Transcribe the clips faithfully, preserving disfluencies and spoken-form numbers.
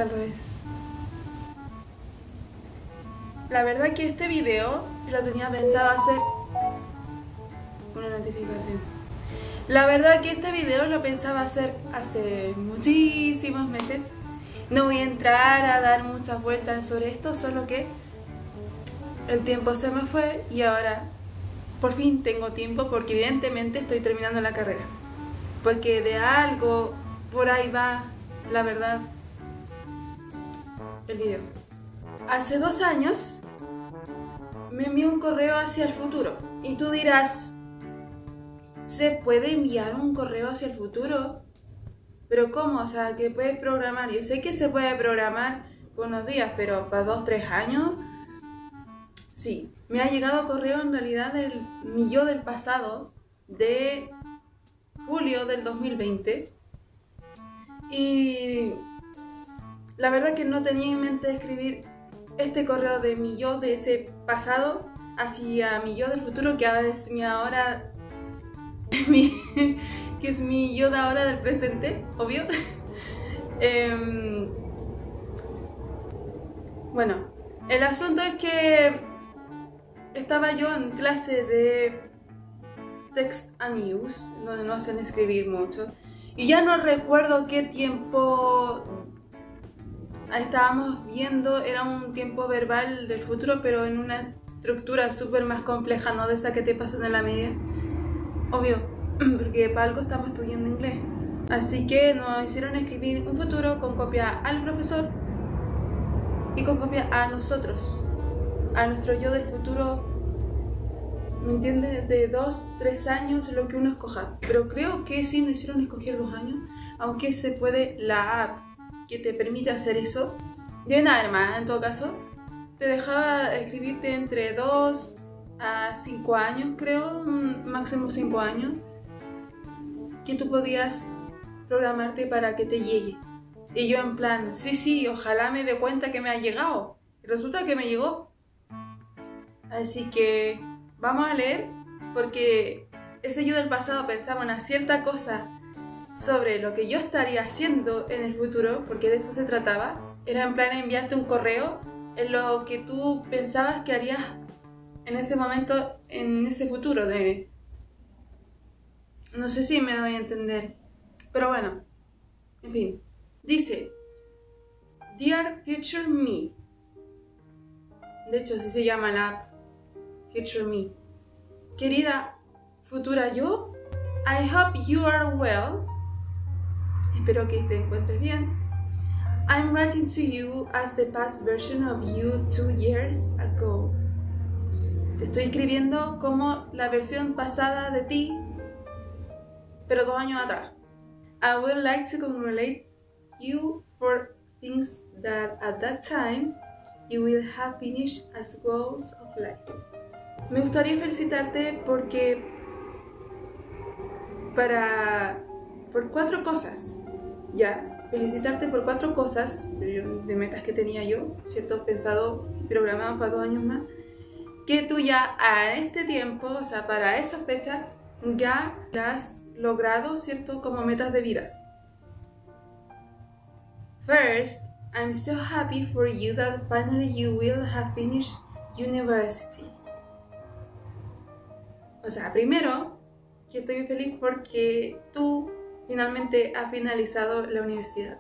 está al revés. La verdad que este video lo tenía pensado hacer... Una notificación. La verdad que este video lo pensaba hacer hace muchísimos meses. No voy a entrar a dar muchas vueltas sobre esto, solo que el tiempo se me fue y ahora por fin tengo tiempo porque evidentemente estoy terminando la carrera. Porque de algo por ahí va, la verdad, el video. Hace dos años me envió un correo hacia el futuro y tú dirás, ¿se puede enviar un correo hacia el futuro? ¿Pero cómo? O sea, ¿que puedes programar? Yo sé que se puede programar por unos días, pero para dos, tres años... Sí, me ha llegado correo en realidad del mi yo del pasado, de julio del dos mil veinte. Y la verdad que no tenía en mente escribir este correo de mi yo de ese pasado hacia mi yo del futuro, que ahora es mi ahora... mi, que es mi yo de ahora del presente, obvio. eh, bueno, el asunto es que estaba yo en clase de Text and Use, donde no hacen escribir mucho, y ya no recuerdo qué tiempo estábamos viendo. Era un tiempo verbal del futuro, pero en una estructura súper más compleja, no de esa que te pasan en la media. Obvio, porque para algo estamos estudiando inglés. Así que nos hicieron escribir un futuro con copia al profesor y con copia a nosotros, a nuestro yo del futuro, ¿me entiendes? De dos, tres años, lo que uno escoja. Pero creo que sí nos hicieron escoger dos años, aunque se puede la app que te permite hacer eso. Deben haber más, en todo caso. Te dejaba escribirte entre dos a cinco años, creo, máximo cinco años, que tú podías programarte para que te llegue. Y yo en plan, sí, sí, ojalá me dé cuenta que me ha llegado. Y resulta que me llegó. Así que vamos a leer, porque ese yo del pasado pensaba una cierta cosa sobre lo que yo estaría haciendo en el futuro, porque de eso se trataba. Era en plan enviarte un correo en lo que tú pensabas que harías en ese momento, en ese futuro de... No sé si me doy a entender, pero bueno, en fin. Dice, Dear Future Me. De hecho, así se llama la app, Future Me. Querida futura yo, I hope you are well. Espero que te encuentres bien. I'm writing to you as the past version of you two years ago. Te estoy escribiendo como la versión pasada de ti, pero dos años atrás. I would like to congratulate you for things that at that time you will have finished as goals of life. Me gustaría felicitarte porque para por cuatro cosas, ya, felicitarte por cuatro cosas de metas que tenía yo, cierto, pensado, programado para dos años más, que tú ya a este tiempo, o sea, para esa fecha, ya las has logrado, cierto, como metas de vida. First, I'm so happy for you that finally you will have finished university. O sea, primero, que estoy feliz porque tú finalmente has finalizado la universidad.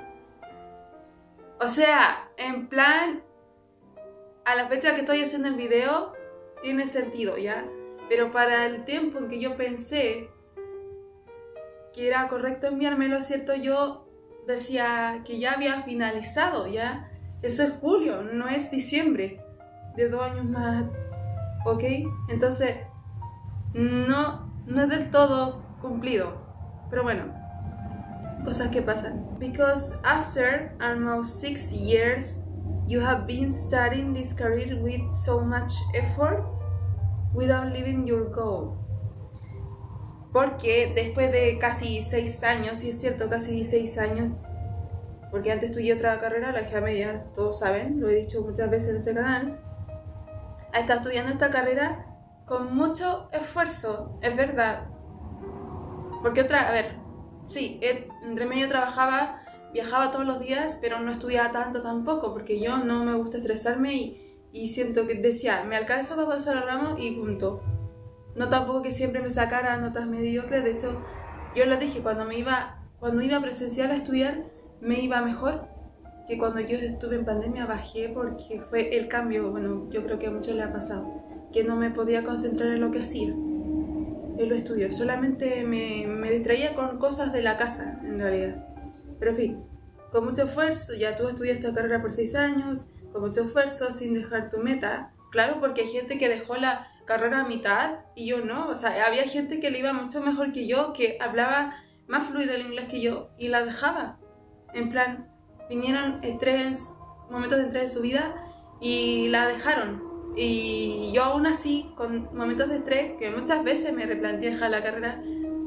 O sea, en plan, a la fecha que estoy haciendo el video, tiene sentido, ¿ya? Pero para el tiempo en que yo pensé que era correcto enviármelo, ¿cierto? Yo decía que ya había finalizado, ¿ya? Eso es julio, no es diciembre, de dos años más, ¿ok? Entonces, no, no es del todo cumplido, pero bueno, cosas que pasan. Because after almost six years, you have been studying this career with so much effort without leaving your goal. Porque después de casi seis años, y es cierto, casi seis años, porque antes estudié otra carrera, la G A Media, todos saben, lo he dicho muchas veces en este canal, he estado estudiando esta carrera con mucho esfuerzo, es verdad. Porque otra, a ver, sí, entre medio trabajaba viajaba todos los días, pero no estudiaba tanto tampoco, porque yo no me gusta estresarme y, y siento que decía, me alcanza para pasar el ramo y punto. No tampoco que siempre me sacara notas mediocres, de hecho, yo lo dije, cuando me iba, cuando iba presencial a estudiar, me iba mejor que cuando yo estuve en pandemia. Bajé porque fue el cambio, bueno, yo creo que a muchos les ha pasado, que no me podía concentrar en lo que hacía, en los estudios, solamente me, me distraía con cosas de la casa, en realidad. Pero en fin, con mucho esfuerzo, ya tú estudiaste esta carrera por seis años, con mucho esfuerzo, sin dejar tu meta. Claro, porque hay gente que dejó la carrera a mitad y yo no, o sea, había gente que le iba mucho mejor que yo, que hablaba más fluido el inglés que yo y la dejaba. En plan, vinieron estrés, momentos de estrés en su vida y la dejaron. Y yo aún así, con momentos de estrés, que muchas veces me replanteé dejar la carrera,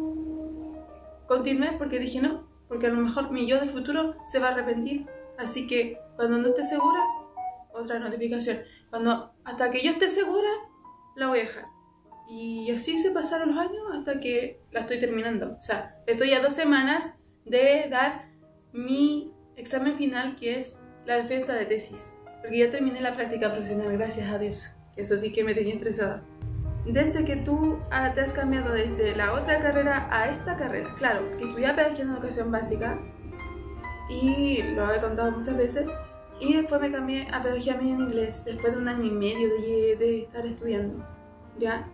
continué porque dije no, porque a lo mejor mi yo del futuro se va a arrepentir. Así que cuando no esté segura, otra notificación. Cuando, hasta que yo esté segura, la voy a dejar. Y así se pasaron los años hasta que la estoy terminando. O sea, estoy a dos semanas de dar mi examen final, que es la defensa de tesis. Porque ya terminé la práctica profesional, gracias a Dios. Eso sí que me tenía estresada. Desde que tú ah, te has cambiado desde la otra carrera a esta carrera, claro, que estudié pedagogía en educación básica y lo he contado muchas veces, y después me cambié a pedagogía media en inglés después de un año y medio de, de estar estudiando, ¿ya?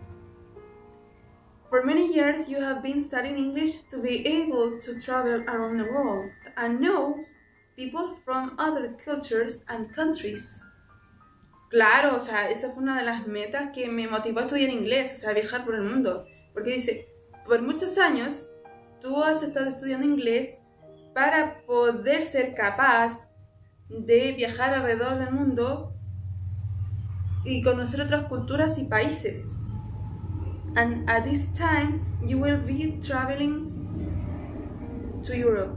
For many years you have been studying English to be able to travel around the world and know people from other cultures and countries. Claro, o sea, esa fue una de las metas que me motivó a estudiar inglés, o sea, viajar por el mundo. Porque dice, por muchos años tú has estado estudiando inglés para poder ser capaz de viajar alrededor del mundo y conocer otras culturas y países. And at this time you will be traveling to Europe.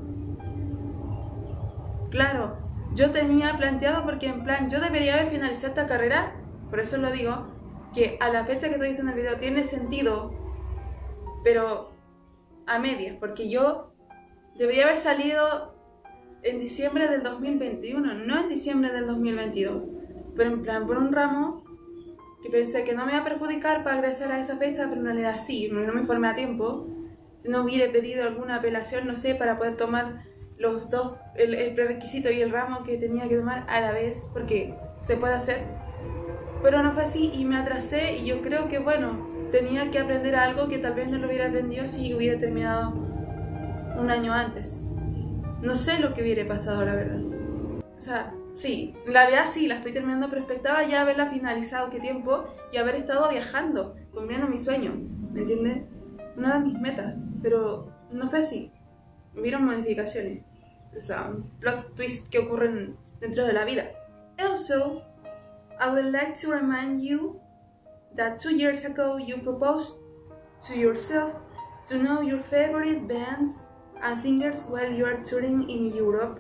Claro, yo tenía planteado, porque en plan, yo debería haber finalizado esta carrera, por eso lo digo, que a la fecha que estoy diciendo en el video tiene sentido, pero a medias, porque yo debería haber salido en diciembre del dos mil veintiuno, no en diciembre del dos mil veintidós, pero en plan por un ramo que pensé que no me iba a perjudicar para ingresar a esa fecha, pero en realidad sí, no me informé a tiempo, no hubiera pedido alguna apelación, no sé, para poder tomar los dos, el, el prerequisito y el ramo que tenía que tomar a la vez, porque se puede hacer, pero no fue así y me atrasé. Y yo creo que bueno, tenía que aprender algo que tal vez no lo hubiera aprendido si hubiera terminado un año antes. No sé lo que hubiera pasado, la verdad. O sea, sí, en realidad sí, la estoy terminando, pero expectaba ya haberla finalizado, qué tiempo, y haber estado viajando, cumpliendo mi sueño, ¿me entiendes? Una de mis metas, pero no fue así. Hubieron modificaciones, o sea, un plot twist que ocurren dentro de la vida. Also, I would like to remind you that two years ago you proposed to yourself to know your favorite bands and singers while you are touring in Europe.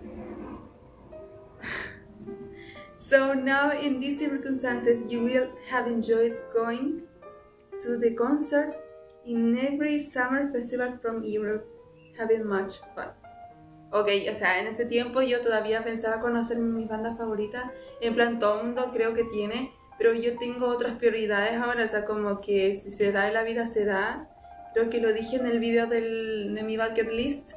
So now in these circumstances you will have enjoyed going to the concert in every summer festival from Europe, having much fun. Ok, o sea, en ese tiempo yo todavía pensaba conocer mis bandas favoritas, en plan todo el mundo creo que tiene, pero yo tengo otras prioridades ahora, o sea, como que si se da en la vida se da. Creo que lo dije en el video del, de mi bucket list.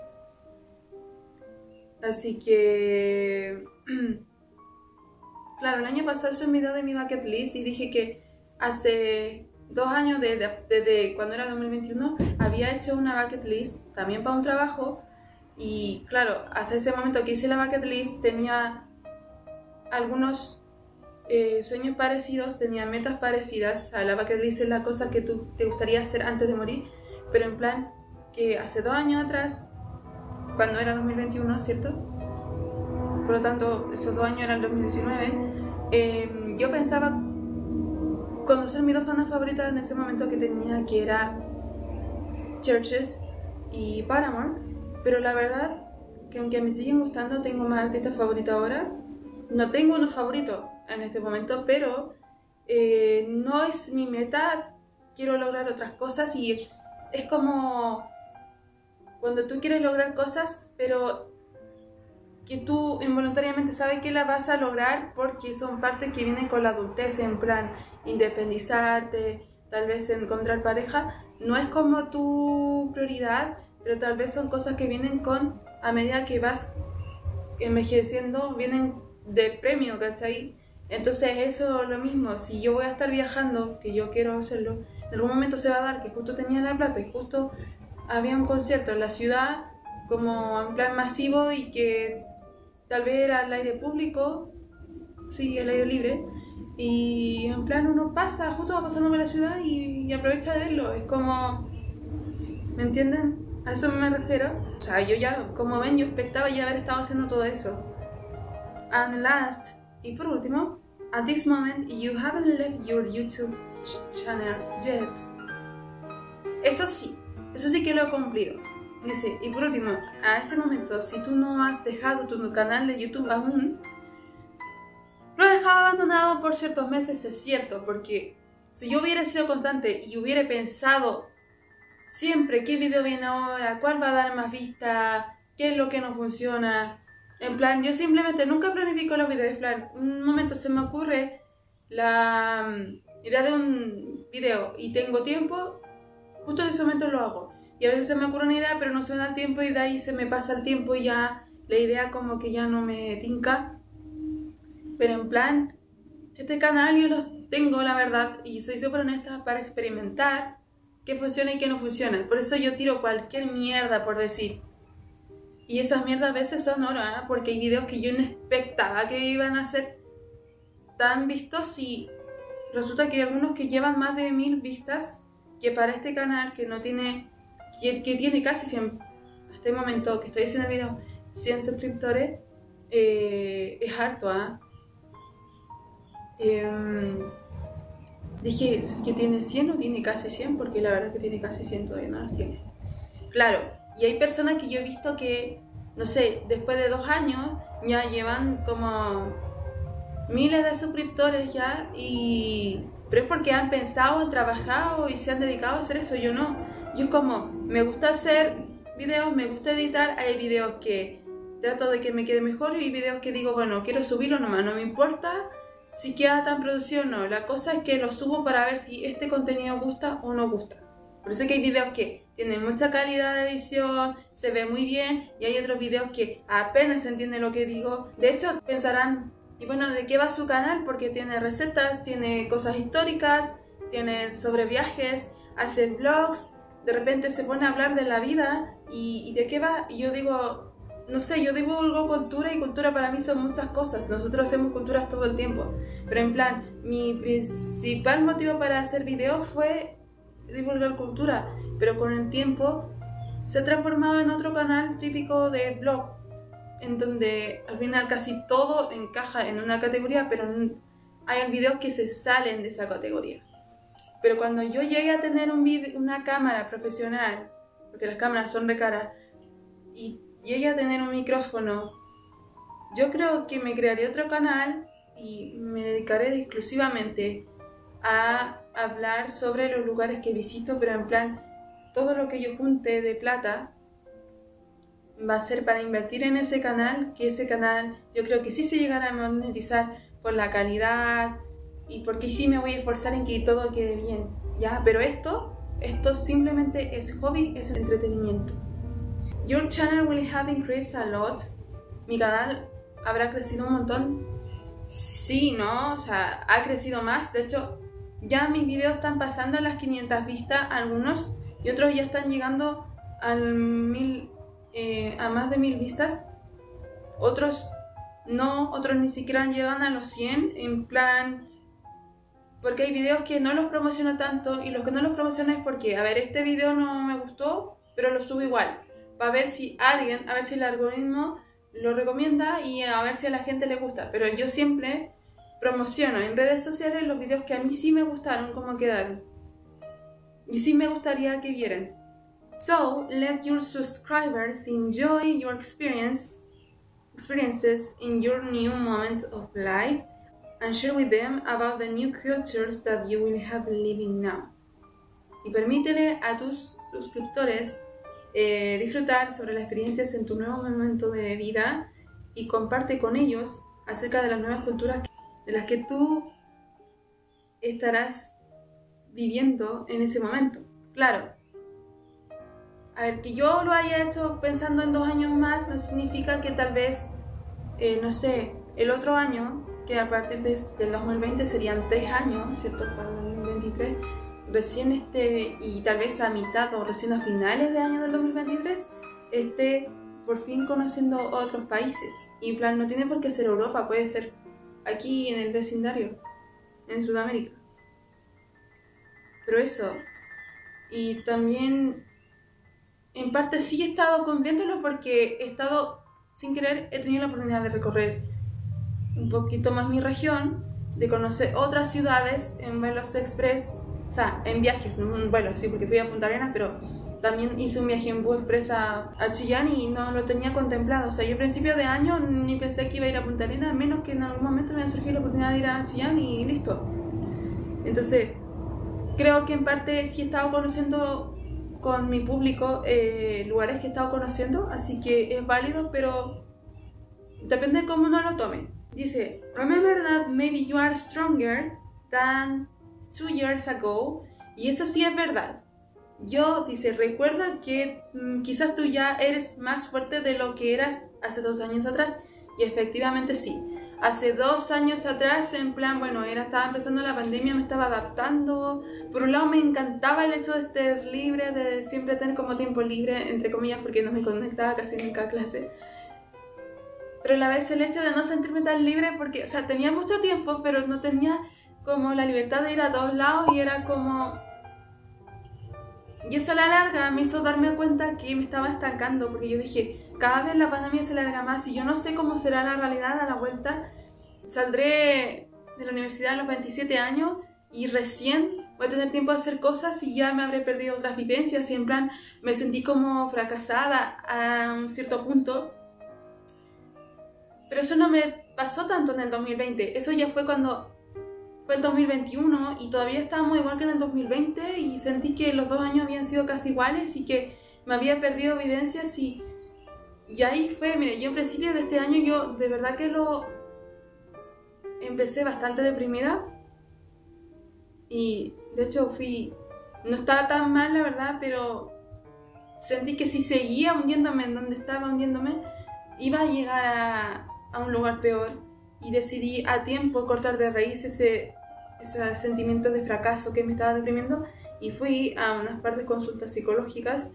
Así que... claro, el año pasado hice un video de mi bucket list y dije que hace dos años, desde de, de cuando era dos mil veintiuno, había hecho una bucket list también para un trabajo. Y claro, hasta ese momento que hice la bucket list tenía algunos eh, sueños parecidos, tenía metas parecidas. O sea, la bucket list es la cosa que tú te gustaría hacer antes de morir, pero en plan que hace dos años atrás, cuando era dos mil veintiuno, ¿cierto? Por lo tanto, esos dos años eran dos mil diecinueve. Eh, yo pensaba conocer mis dos bandas favoritas en ese momento que tenía, que era Churches y Paramore. Pero la verdad que aunque me siguen gustando, tengo más artistas favoritos ahora. No tengo uno favorito en este momento, pero eh, no es mi meta. Quiero lograr otras cosas y es como cuando tú quieres lograr cosas, pero que tú involuntariamente sabes que la vas a lograr porque son partes que vienen con la adultez, en plan independizarte, tal vez encontrar pareja, no es como tu prioridad, pero tal vez son cosas que vienen con, a medida que vas envejeciendo, vienen de premio, ¿cachai? Entonces eso es lo mismo, si yo voy a estar viajando, que yo quiero hacerlo, en algún momento se va a dar que justo tenía la plata y justo había un concierto en la ciudad, como en plan masivo y que tal vez era al aire público, sí, al aire libre, y en plan uno pasa, justo va pasando por la ciudad y, y aprovecha de verlo, es como, ¿me entienden? A eso me refiero. O sea, yo ya, como ven, yo expectaba ya haber estado haciendo todo eso. And last, y por último, at this moment you haven't left your YouTube channel yet. Eso sí, eso sí que lo he cumplido. Dice, y por último, a este momento, si tú no has dejado tu canal de YouTube aún, lo he dejado abandonado por ciertos meses, es cierto, porque si yo hubiera sido constante y hubiera pensado siempre qué video viene ahora, cuál va a dar más vista, qué es lo que no funciona, en plan, yo simplemente nunca planifico los videos, en plan, un momento se me ocurre la idea de un video y tengo tiempo, justo en ese momento lo hago. Y a veces se me ocurre una idea, pero no se me da el tiempo y de ahí se me pasa el tiempo y ya la idea como que ya no me tinca. Pero en plan, este canal yo lo tengo, la verdad, y soy súper honesta, para experimentar qué funciona y qué no funciona. Por eso yo tiro cualquier mierda, por decir. Y esas mierdas a veces son oro, ¿eh? Porque hay videos que yo no expectaba que iban a ser tan vistos y resulta que hay algunos que llevan más de mil vistas, que para este canal que no tiene... Que, que tiene casi cien, hasta el momento que estoy haciendo el video, cien suscriptores, eh, es harto, ¿ah? ¿eh? Eh, dije que tiene cien o tiene casi cien, porque la verdad es que tiene casi cien, todavía no los tiene. Claro, y hay personas que yo he visto que, no sé, después de dos años ya llevan como miles de suscriptores ya, y pero es porque han pensado, han trabajado y se han dedicado a hacer eso, yo no. Yo es como, me gusta hacer videos, me gusta editar, hay videos que trato de que me quede mejor y videos que digo, bueno, quiero subirlo nomás, no me importa si queda tan producido o no, la cosa es que lo subo para ver si este contenido gusta o no gusta. Por eso es que hay videos que tienen mucha calidad de edición, se ve muy bien, y hay otros videos que apenas se entiende lo que digo. De hecho, pensarán, y bueno, ¿de qué va su canal? Porque tiene recetas, tiene cosas históricas, tiene sobre viajes, hace vlogs, de repente se pone a hablar de la vida y, y de qué va, y yo digo, no sé, yo divulgo cultura y cultura para mí son muchas cosas, nosotros hacemos culturas todo el tiempo, pero en plan, mi principal motivo para hacer videos fue divulgar cultura, pero con el tiempo se ha transformado en otro canal típico de blog, en donde al final casi todo encaja en una categoría, pero hay videos que se salen de esa categoría. Pero cuando yo llegue a tener un video, una cámara profesional, porque las cámaras son de cara, y llegue a tener un micrófono, yo creo que me crearé otro canal y me dedicaré exclusivamente a hablar sobre los lugares que visito, pero en plan, todo lo que yo junte de plata va a ser para invertir en ese canal, que ese canal yo creo que sí se llegará a monetizar por la calidad, y porque sí me voy a esforzar en que todo quede bien, ¿ya? Pero esto, esto simplemente es hobby, es entretenimiento. Your channel will have increased a lot. Mi canal habrá crecido un montón. Sí, ¿no? O sea, ha crecido más. De hecho, ya mis videos están pasando las quinientas vistas, algunos, y otros ya están llegando al mil, eh, a más de mil vistas. Otros no, otros ni siquiera llegan a los cien, en plan... Porque hay videos que no los promociono tanto, y los que no los promociono es porque, a ver, este video no me gustó, pero lo subo igual. Para ver si alguien, a ver si el algoritmo lo recomienda y a ver si a la gente le gusta. Pero yo siempre promociono en redes sociales los videos que a mí sí me gustaron, como quedaron. Y sí me gustaría que vieran. So, let your subscribers enjoy your experience, experiences in your new moment of life, and share with them about the new cultures that you will have living now. Y permítele a tus suscriptores eh, disfrutar sobre las experiencias en tu nuevo momento de vida y comparte con ellos acerca de las nuevas culturas de las que tú estarás viviendo en ese momento. Claro, a ver, que yo lo haya hecho pensando en dos años más no significa que tal vez, eh, no sé, el otro año, que a partir de, del dos mil veinte serían tres años, ¿cierto? Para el dos mil veintitrés, recién este, y tal vez a mitad o recién a finales de año del dos mil veintitrés, esté por fin conociendo otros países. Y en plan, no tiene por qué ser Europa, puede ser aquí en el vecindario, en Sudamérica. Pero eso, y también en parte sí he estado cumpliéndolo porque he estado, sin querer, he tenido la oportunidad de recorrer un poquito más mi región, de conocer otras ciudades en vuelos express, o sea, en viajes, no en vuelos, sí, porque fui a Punta Arenas, pero también hice un viaje en bus express a, a Chillán y no lo tenía contemplado. O sea, yo a principio de año ni pensé que iba a ir a Punta Arenas, menos que en algún momento me había surgido la oportunidad de ir a Chillán y listo. Entonces, creo que en parte sí he estado conociendo con mi público eh, lugares que he estado conociendo, así que es válido, pero depende de cómo uno lo tome. Dice, remember that maybe you are stronger than two years ago. Y eso sí es verdad. Yo, dice, recuerda que mmm, quizás tú ya eres más fuerte de lo que eras hace dos años atrás. Y efectivamente sí. Hace dos años atrás, en plan, bueno, era, estaba empezando la pandemia, me estaba adaptando. Por un lado me encantaba el hecho de estar libre, de siempre tener como tiempo libre, entre comillas, porque no me conectaba casi nunca a clase. Pero a la vez el hecho de no sentirme tan libre, porque, o sea, tenía mucho tiempo, pero no tenía como la libertad de ir a todos lados y era como... Y eso a la larga me hizo darme cuenta que me estaba estancando, porque yo dije, cada vez la pandemia se alarga más y yo no sé cómo será la realidad a la vuelta. Saldré de la universidad a los veintisiete años y recién voy a tener tiempo de hacer cosas y ya me habré perdido otras vivencias y en plan me sentí como fracasada a un cierto punto. Pero eso no me pasó tanto en el dos mil veinte, eso ya fue cuando fue el dos mil veintiuno y todavía estábamos igual que en el dos mil veinte y sentí que los dos años habían sido casi iguales y que me había perdido vivencias y, y ahí fue, mire, yo en principio de este año yo de verdad que lo empecé bastante deprimida y de hecho fui, no estaba tan mal la verdad, pero sentí que si seguía hundiéndome en donde estaba hundiéndome iba a llegar a, a un lugar peor y decidí a tiempo cortar de raíz ese, ese sentimiento de fracaso que me estaba deprimiendo y fui a unas par de consultas psicológicas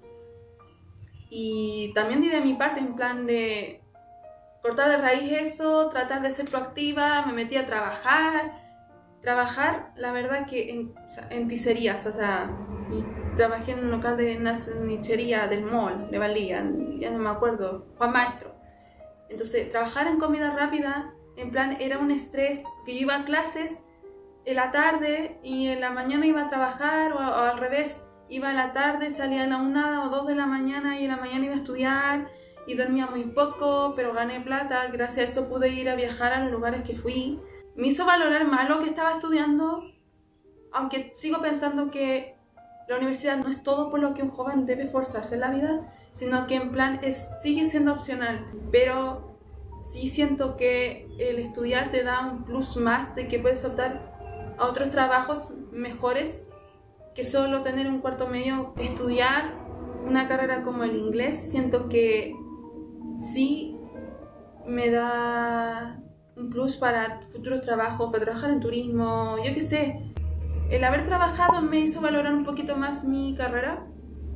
y también di de mi parte en plan de cortar de raíz eso, tratar de ser proactiva, me metí a trabajar, trabajar la verdad que en, en pizzerías, o sea, y trabajé en un local de nichería del mall, de Valía, ya no me acuerdo, Juan Maestro. Entonces, trabajar en comida rápida, en plan, era un estrés, que yo iba a clases en la tarde y en la mañana iba a trabajar, o, o al revés, iba a la tarde, salía a la una o dos de la mañana y en la mañana iba a estudiar y dormía muy poco, pero gané plata, gracias a eso pude ir a viajar a los lugares que fui. Me hizo valorar más lo que estaba estudiando, aunque sigo pensando que la universidad no es todo por lo que un joven debe esforzarse en la vida, sino que en plan es, sigue siendo opcional, pero sí siento que el estudiar te da un plus más de que puedes optar a otros trabajos mejores que solo tener un cuarto medio. Estudiar una carrera como el inglés siento que sí me da un plus para futuros trabajos, para trabajar en turismo, yo qué sé. El haber trabajado me hizo valorar un poquito más mi carrera.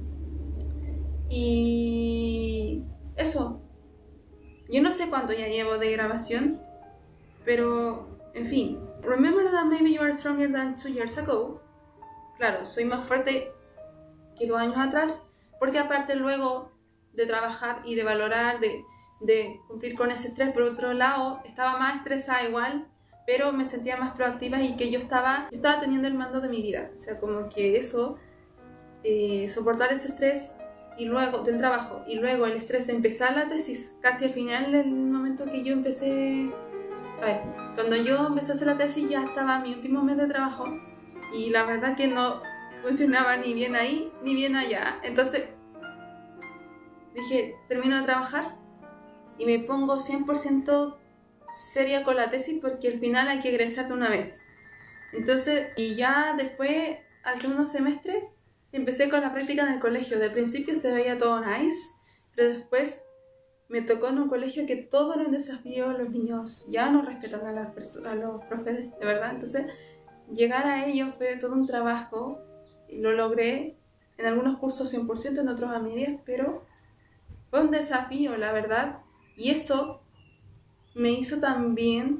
Y eso. Yo no sé cuánto ya llevo de grabación, pero en fin. Remember that maybe you are stronger than two years ago. Claro, soy más fuerte que dos años atrás, porque aparte luego de trabajar y de valorar, de, de cumplir con ese estrés, por otro lado, estaba más estresada igual, pero me sentía más proactiva y que yo estaba, yo estaba teniendo el mando de mi vida. O sea, como que eso, eh, soportar ese estrés y luego del trabajo y luego el estrés de empezar la tesis, casi al final del momento que yo empecé, a ver, cuando yo empecé a hacer la tesis ya estaba mi último mes de trabajo y la verdad que no funcionaba ni bien ahí ni bien allá. Entonces dije, termino de trabajar y me pongo cien por ciento seria con la tesis porque al final hay que egresarte una vez. Entonces, y ya después, al segundo semestre, empecé con la práctica en el colegio. De principio se veía todo nice, pero después me tocó en un colegio que todo era un desafío. Los niños ya no respetan a, las a los profes, de verdad. Entonces, llegar a ellos fue todo un trabajo. Y lo logré en algunos cursos cien por ciento, en otros a medias, pero fue un desafío, la verdad. Y eso me hizo también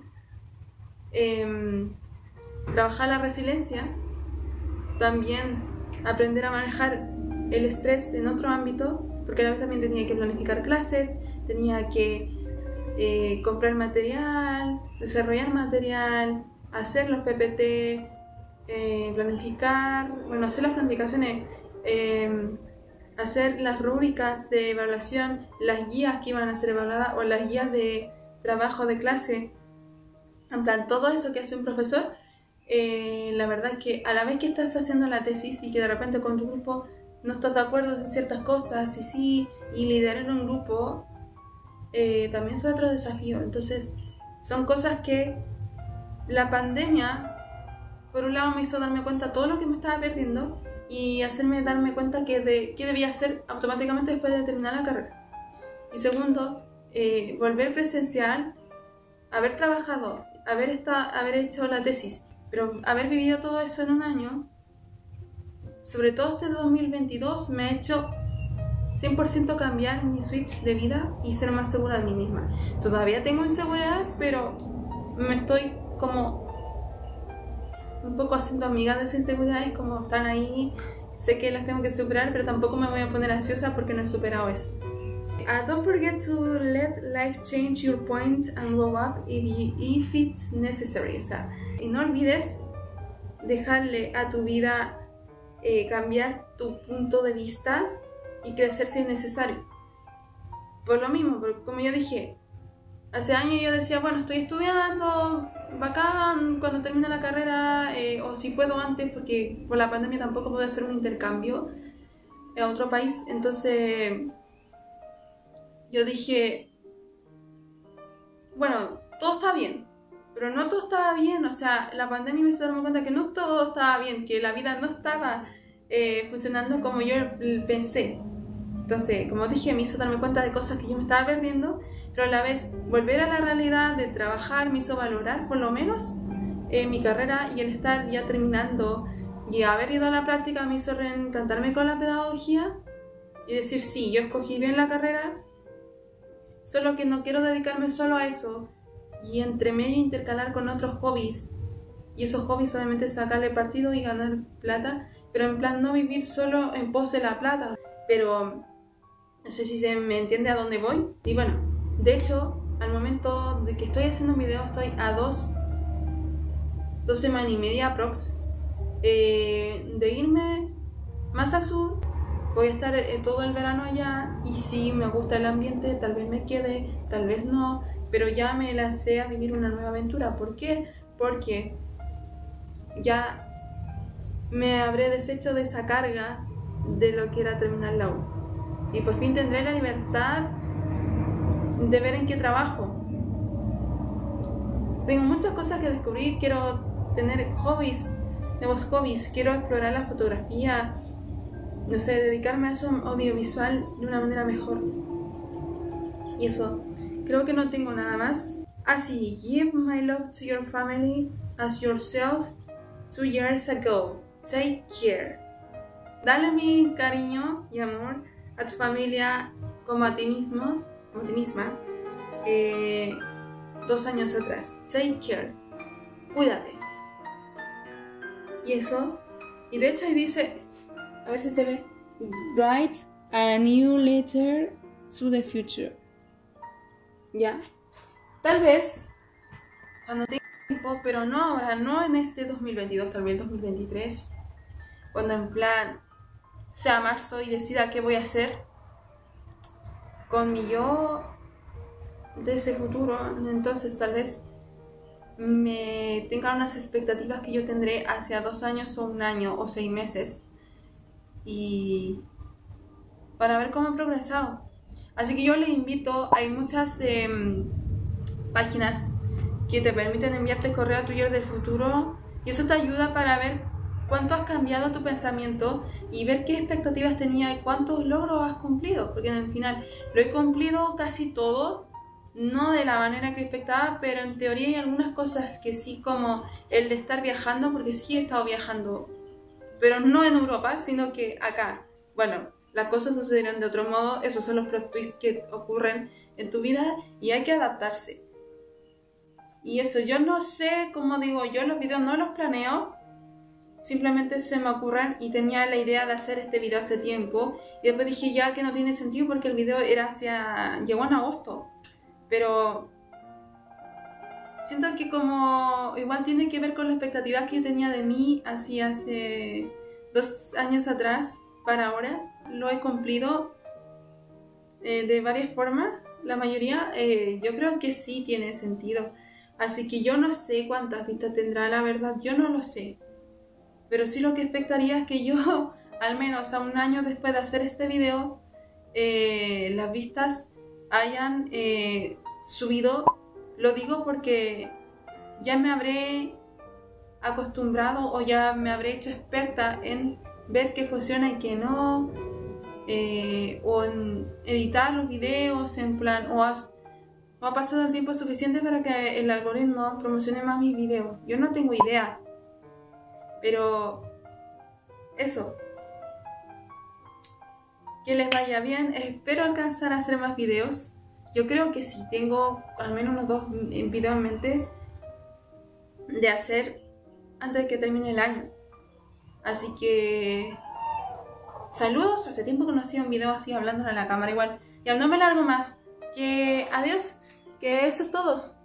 eh, trabajar la resiliencia, también aprender a manejar el estrés en otro ámbito, porque a la vez también tenía que planificar clases, tenía que eh, comprar material, desarrollar material, hacer los P P T, eh, planificar, bueno, hacer las planificaciones, eh, hacer las rúbricas de evaluación, las guías que iban a ser evaluadas o las guías de trabajo de clase, en plan, todo eso que hace un profesor. Eh, la verdad es que a la vez que estás haciendo la tesis y que de repente con tu grupo no estás de acuerdo en ciertas cosas y sí, y liderar un grupo eh, también fue otro desafío. Entonces son cosas que la pandemia por un lado me hizo darme cuenta de todo lo que me estaba perdiendo y hacerme darme cuenta que de, qué debía hacer automáticamente después de terminar la carrera. Y segundo, eh, volver presencial, haber trabajado, haber, estado, haber hecho la tesis, pero haber vivido todo eso en un año, sobre todo este dos mil veintidós, me ha hecho cien por ciento cambiar mi switch de vida y ser más segura de mí misma. Todavía tengo inseguridades, pero me estoy como un poco haciendo amiga de esas inseguridades, como están ahí, sé que las tengo que superar, pero tampoco me voy a poner ansiosa porque no he superado eso. Uh, don't forget to let life change your point and grow up if, you, if it's necessary. O sea, y no olvides dejarle a tu vida eh, cambiar tu punto de vista y crecer si es necesario. Por lo mismo, porque como yo dije, hace años yo decía, bueno, estoy estudiando, bacán, cuando termine la carrera, eh, o si puedo antes, porque por la pandemia tampoco puedo hacer un intercambio a otro país. Entonces yo dije, bueno, todo está bien, pero no todo estaba bien. O sea, la pandemia me hizo darme cuenta que no todo estaba bien, que la vida no estaba eh, funcionando como yo pensé. Entonces, como dije, me hizo darme cuenta de cosas que yo me estaba perdiendo, pero a la vez volver a la realidad de trabajar me hizo valorar por lo menos eh, mi carrera, y el estar ya terminando y haber ido a la práctica me hizo reencantarme con la pedagogía y decir, sí, yo escogí bien la carrera, solo que no quiero dedicarme solo a eso y entre medio intercalar con otros hobbies, y esos hobbies obviamente sacarle partido y ganar plata, pero en plan no vivir solo en pos de la plata. Pero no sé si se me entiende a dónde voy. Y bueno, de hecho, al momento de que estoy haciendo un video estoy a dos, dos semanas y media aprox eh, de irme más al sur. Voy a estar eh, todo el verano allá y si me gusta el ambiente, tal vez me quede, tal vez no, pero ya me lancé a vivir una nueva aventura. ¿Por qué? Porque ya me habré deshecho de esa carga de lo que era terminar la U y por fin tendré la libertad de ver en qué trabajo. Tengo muchas cosas que descubrir, quiero tener hobbies, nuevos hobbies, quiero explorar la fotografía, no sé, dedicarme a eso audiovisual de una manera mejor. Y eso, creo que no tengo nada más. Así, give my love to your family as yourself two years ago. Take care. Dale mi cariño y amor a tu familia como a ti mismo, como a ti misma, eh, dos años atrás. Take care. Cuídate. Y eso. Y de hecho ahí dice, a ver si se ve, write a new letter to the future. ¿Ya? Tal vez cuando tenga tiempo, pero no ahora, no en este dos mil veintidós, tal vez el dos mil veintitrés, cuando en plan sea marzo y decida qué voy a hacer con mi yo de ese futuro, entonces tal vez me tenga unas expectativas que yo tendré hacia dos años o un año o seis meses, y para ver cómo he progresado. Así que yo les invito, hay muchas eh, páginas que te permiten enviarte correo a tu yo del futuro y eso te ayuda para ver cuánto has cambiado tu pensamiento y ver qué expectativas tenía y cuántos logros has cumplido, porque en el final lo he cumplido casi todo, no de la manera que expectaba, pero en teoría hay algunas cosas que sí, como el de estar viajando, porque sí he estado viajando, pero no en Europa, sino que acá. Bueno, las cosas sucedieron de otro modo, esos son los plot twists que ocurren en tu vida y hay que adaptarse. Y eso, yo no sé, como digo, yo los videos no los planeo, simplemente se me ocurren y tenía la idea de hacer este video hace tiempo y después dije ya que no tiene sentido porque el video era hacia... llegó en agosto, pero siento que como igual tiene que ver con las expectativas que yo tenía de mí así hace dos años atrás para ahora, lo he cumplido eh, de varias formas, la mayoría eh, yo creo que sí tiene sentido. Así que yo no sé cuántas vistas tendrá, la verdad, yo no lo sé. Pero sí lo que expectaría es que yo, al menos a un año después de hacer este video, eh, las vistas hayan eh, subido. Lo digo porque ya me habré acostumbrado o ya me habré hecho experta en ver qué funciona y qué no. Eh, o en editar los videos, en plan, o has... o ha pasado el tiempo suficiente para que el algoritmo promocione más mis videos. Yo no tengo idea. Pero eso. Que les vaya bien. Espero alcanzar a hacer más videos. Yo creo que sí. Tengo al menos unos dos videos en mente de hacer antes de que termine el año. Así que... saludos. Hace tiempo que no hacía un video así hablando a la cámara igual. Ya no me largo más. Que adiós. Que eso es todo.